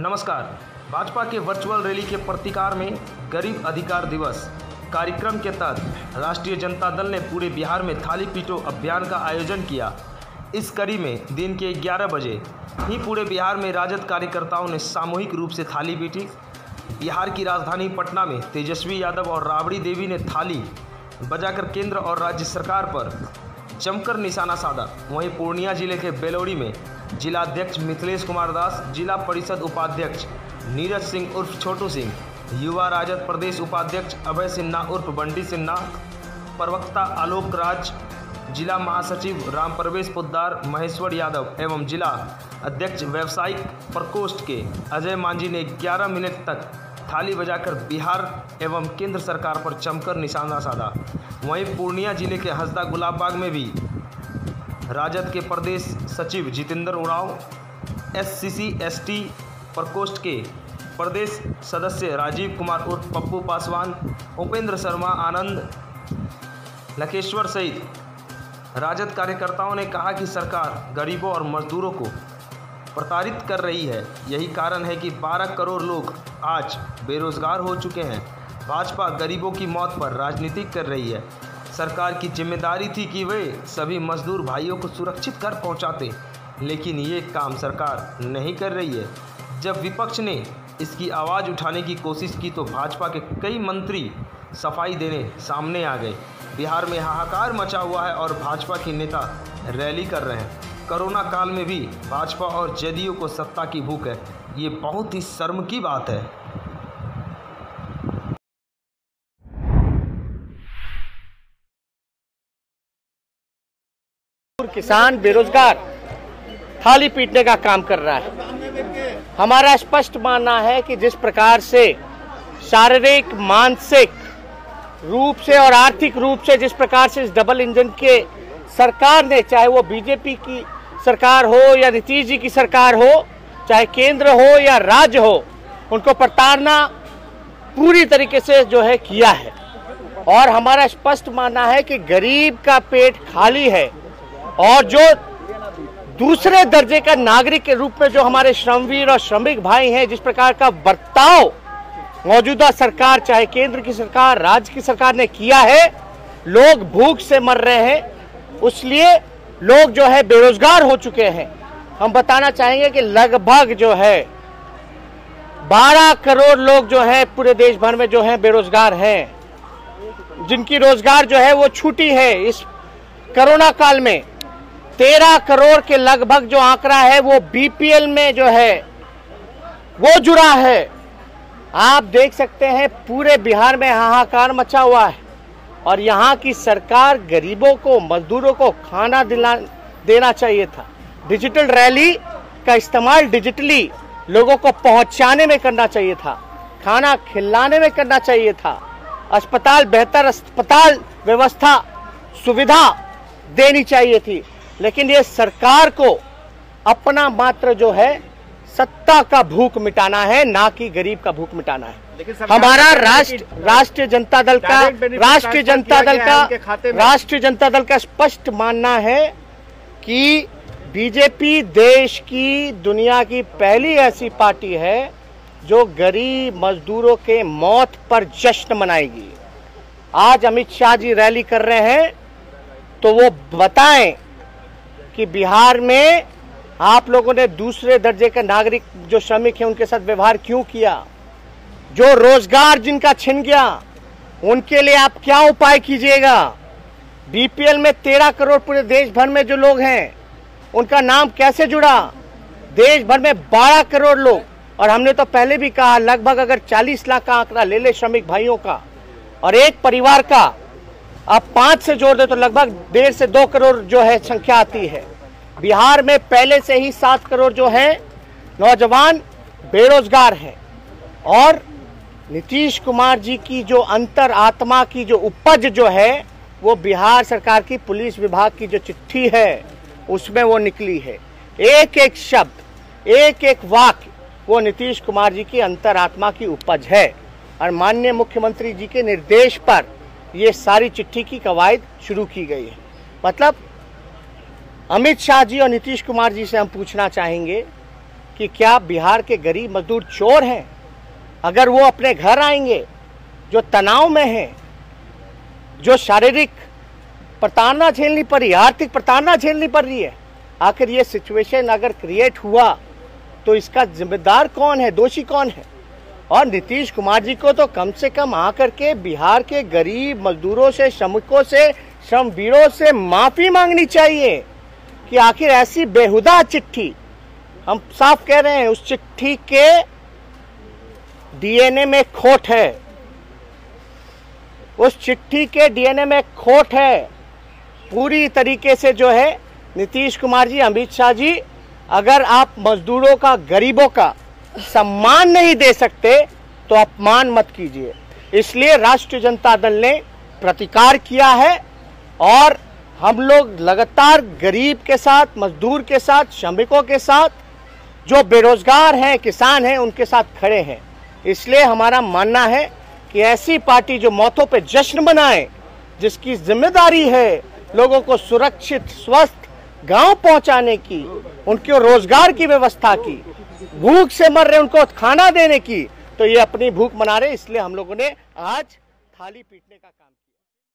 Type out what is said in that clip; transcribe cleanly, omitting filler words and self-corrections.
नमस्कार। भाजपा के virtual rally के प्रतिकार में गरीब अधिकार दिवस कार्यक्रम के तहत राष्ट्रीय जनता दल ने पूरे बिहार में थाली पीटो अभियान का आयोजन किया। इस कड़ी में दिन के 11 बजे ही पूरे बिहार में राजद कार्यकर्ताओं ने सामूहिक रूप से थाली पीटी। बिहार की राजधानी पटना में तेजस्वी यादव और राबड़ी देवी ने थाली बजाकर केंद्र और राज्य सरकार पर जमकर निशाना साधा। वहीं पूर्णिया जिले के बेलोड़ी में जिला अध्यक्ष मिथिलेश कुमार दास, जिला परिषद उपाध्यक्ष नीरज सिंह उर्फ छोटू सिंह, युवा राजद प्रदेश उपाध्यक्ष अभय सिन्हा उर्फ बंटी सिन्हा, प्रवक्ता आलोक राज, जिला महासचिव राम प्रवेश पोद्दार, महेश्वर यादव एवं जिला अध्यक्ष व्यवसायिक प्रकोष्ठ के अजय मांझी ने 11 मिनट तक थाली बजाकर बिहार एवं केंद्र सरकार पर जमकर निशाना साधा। वहीं पूर्णिया जिले के हंसदा गुलाबबाग में भी राजद के प्रदेश सचिव जितेंद्र उरांव, SCC/ST प्रकोष्ठ के प्रदेश सदस्य राजीव कुमार उर्फ पप्पू पासवान, उपेंद्र शर्मा, आनंद लखेश्वर सहित राजद कार्यकर्ताओं ने कहा कि सरकार गरीबों और मजदूरों को प्रताड़ित कर रही है। यही कारण है कि 12 करोड़ लोग आज बेरोजगार हो चुके हैं। भाजपा गरीबों की मौत पर राजनीति कर रही है। सरकार की जिम्मेदारी थी कि वे सभी मजदूर भाइयों को सुरक्षित घर पहुंचाते, लेकिन ये काम सरकार नहीं कर रही है। जब विपक्ष ने इसकी आवाज़ उठाने की कोशिश की तो भाजपा के कई मंत्री सफाई देने सामने आ गए। बिहार में हाहाकार मचा हुआ है और भाजपा के नेता रैली कर रहे हैं। कोरोना काल में भी भाजपा और जदयू को सत्ता की भूख है। ये बहुत ही शर्म की बात है। किसान बेरोजगार थाली पीटने का काम कर रहा है। हमारा स्पष्ट मानना है कि जिस प्रकार से शारीरिक, मानसिक रूप से और आर्थिक रूप से जिस प्रकार से इस डबल इंजन के सरकार ने, चाहे वो बीजेपी की सरकार हो या नीतीश जी की सरकार हो, चाहे केंद्र हो या राज्य हो, उनको प्रताड़ना पूरी तरीके से जो है किया है। और हमारा स्पष्ट मानना है कि गरीब का पेट खाली है और जो दूसरे दर्जे का नागरिक के रूप में जो हमारे श्रमवीर और श्रमिक भाई हैं, जिस प्रकार का बर्ताव मौजूदा सरकार, चाहे केंद्र की सरकार, राज्य की सरकार ने किया है, लोग भूख से मर रहे हैं, इसलिए लोग जो है बेरोजगार हो चुके हैं। हम बताना चाहेंगे कि लगभग जो है 12 करोड़ लोग जो है पूरे देश भर में जो है बेरोजगार हैं, जिनकी रोजगार जो है वो छूटी है। इस कोरोना काल में 13 करोड़ के लगभग जो आंकड़ा है वो BPL में जो है वो जुड़ा है। आप देख सकते हैं पूरे बिहार में हाहाकार मचा हुआ है और यहाँ की सरकार गरीबों को, मजदूरों को खाना देना चाहिए था। डिजिटल रैली का इस्तेमाल डिजिटली लोगों को पहुँचाने में करना चाहिए था, खाना खिलाने में करना चाहिए था, अस्पताल, बेहतर अस्पताल व्यवस्था सुविधा देनी चाहिए थी। लेकिन ये सरकार को अपना मात्र जो है सत्ता का भूख मिटाना है, ना कि गरीब का भूख मिटाना है। हमारा राष्ट्रीय जनता दल का स्पष्ट मानना है कि बीजेपी देश की, दुनिया की पहली ऐसी पार्टी है जो गरीब मजदूरों के मौत पर जश्न मनाएगी। आज अमित शाह जी रैली कर रहे हैं तो वो बताएं कि बिहार में आप लोगों ने दूसरे दर्जे के नागरिक जो श्रमिक हैं उनके साथ व्यवहार क्यों किया, जो रोजगार जिनका छिन गया उनके लिए आप क्या उपाय कीजिएगा। BPL में 13 करोड़ पूरे देश भर में जो लोग हैं उनका नाम कैसे जुड़ा। देश भर में 12 करोड़ लोग, और हमने तो पहले भी कहा लगभग अगर 40 लाख का आंकड़ा ले ले श्रमिक भाइयों का और एक परिवार का अब 5 से जोड़ दे तो लगभग 1.5 से 2 करोड़ जो है संख्या आती है। बिहार में पहले से ही 7 करोड़ जो है नौजवान बेरोजगार हैं और नीतीश कुमार जी की जो अंतर आत्मा की जो उपज जो है वो बिहार सरकार की पुलिस विभाग की जो चिट्ठी है उसमें वो निकली है। एक एक शब्द, एक एक वाक्य वो नीतीश कुमार जी की अंतर आत्मा की उपज है और माननीय मुख्यमंत्री जी के निर्देश पर ये सारी चिट्ठी की कवायद शुरू की गई है। मतलब अमित शाह जी और नीतीश कुमार जी से हम पूछना चाहेंगे कि क्या बिहार के गरीब मजदूर चोर हैं? अगर वो अपने घर आएंगे, जो तनाव में हैं, जो शारीरिक प्रताड़ना झेलनी पड़ रही है, आर्थिक प्रताड़ना झेलनी पड़ रही है, आखिर ये सिचुएशन अगर क्रिएट हुआ तो इसका जिम्मेदार कौन है, दोषी कौन है? और नीतीश कुमार जी को तो कम से कम आकर के बिहार के गरीब मजदूरों से, श्रमिकों से, श्रमवीरों से माफी मांगनी चाहिए कि आखिर ऐसी बेहुदा चिट्ठी, हम साफ कह रहे हैं, उस चिट्ठी के डीएनए में खोट है, उस चिट्ठी के डीएनए में खोट है। पूरी तरीके से जो है नीतीश कुमार जी, अमित शाह जी, अगर आप मजदूरों का, गरीबों का सम्मान नहीं दे सकते तो अपमान मत कीजिए। इसलिए राष्ट्रीय जनता दल ने प्रतिकार किया है और हम लोग लगातार गरीब के साथ, मजदूर के साथ, श्रमिकों के साथ, जो बेरोजगार हैं, किसान हैं, उनके साथ खड़े हैं। इसलिए हमारा मानना है कि ऐसी पार्टी जो मौतों पे जश्न मनाए, जिसकी जिम्मेदारी है लोगों को सुरक्षित, स्वस्थ गांव पहुंचाने की, उनके रोजगार की व्यवस्था की, भूख से मर रहे उनको खाना देने की, तो ये अपनी भूख मना रहे। इसलिए हम लोगों ने आज थाली पीटने का काम किया।